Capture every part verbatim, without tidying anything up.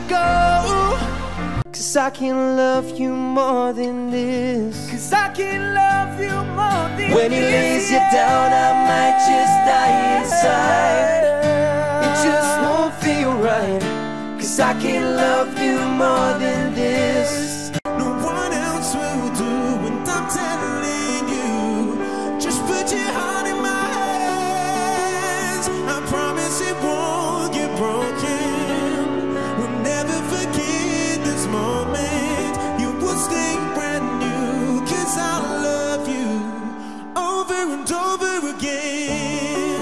go. Cause I can love you more than this. Cause I can love you more than this. When he lays you down, I might just die inside. It just won't feel right. Cause I can love you more than this. No one else will do, and I'm telling you, just put your heart in my hands. I promise it won't get broken. We'll never forget this moment. You will stay brand new. Cause I love you over and over again.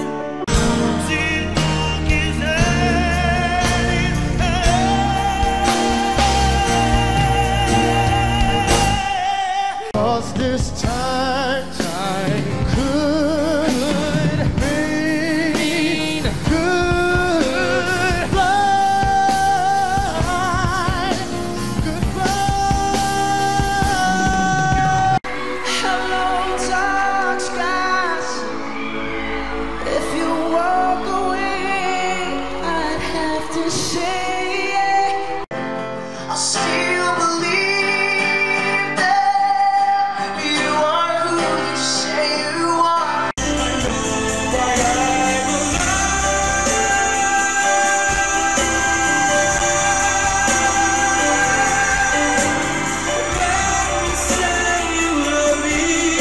Cause this time, time could mean goodbye, goodbye. Hello, dark skies. If you walk away, I'd have to say I'll still believe that you are who you say you are. That I will say you love me.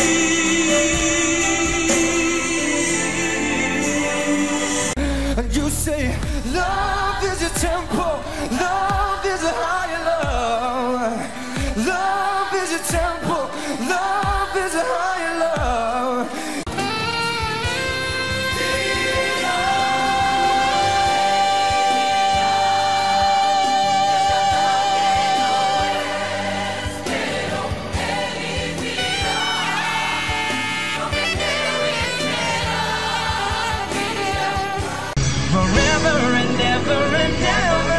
And you say love is a tempo, love is a higher love. Love is a tempo, love is a higher love. Forever and ever and ever.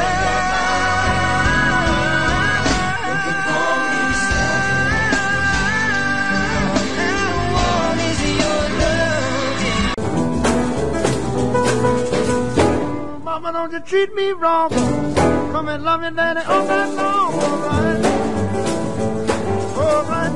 Mama, don't you treat me wrong. Come and love me, daddy, all night long. All right. All right.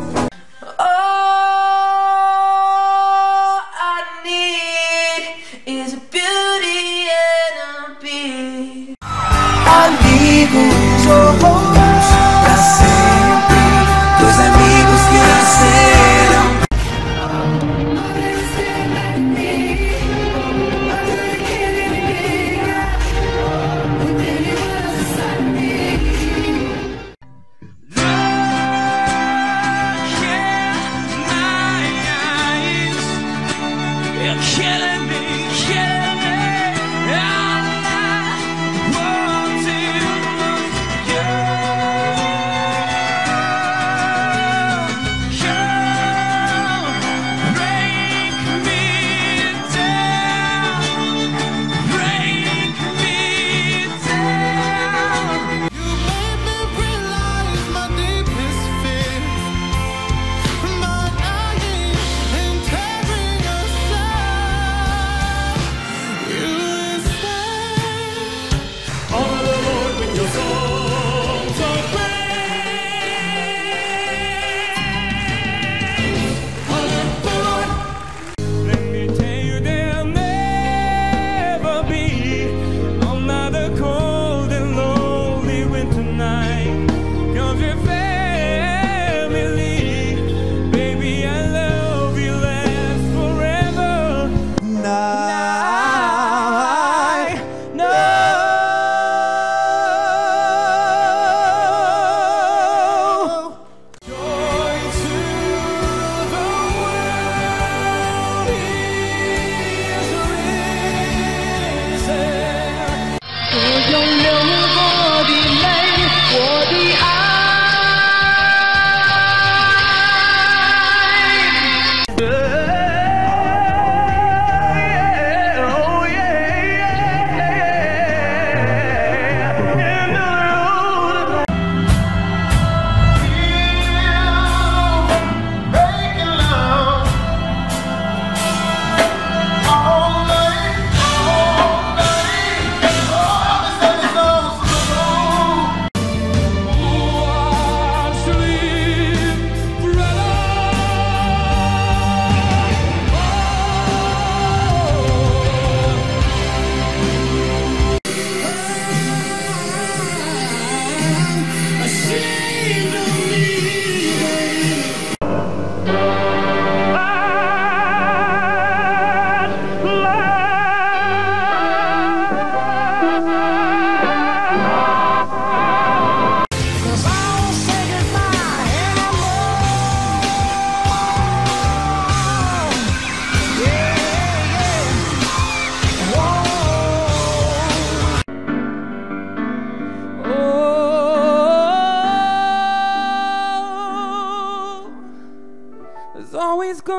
All I need is a beauty and a beat. Amigos, pra sempre, dois amigos que nasceram. You're killing me, killing me. All I want to lose you.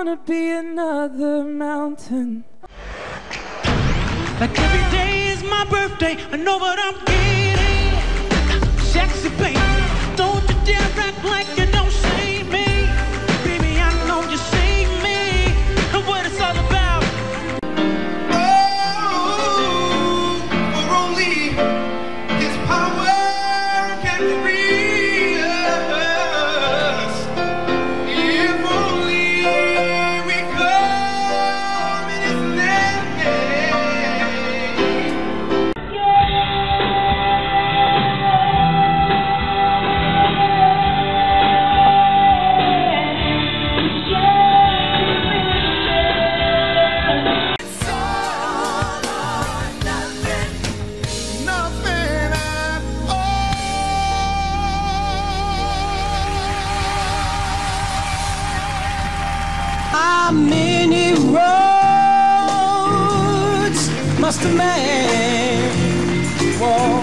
gonna be another mountain. Like every day is my birthday, I know what I'm getting. Sexy baby, don't you dare act like you don't see me. Baby, I know you see me, and what it's all about. Oh, for only His power can free us. If only we come in His name. How many roads must a man walk